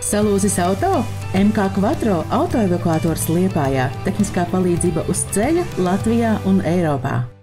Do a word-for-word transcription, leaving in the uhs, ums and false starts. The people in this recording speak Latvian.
Salūzis auto? M K Quattro autoevakuators Liepājā. Tehniskā palīdzība uz ceļa Latvijā un Eiropā.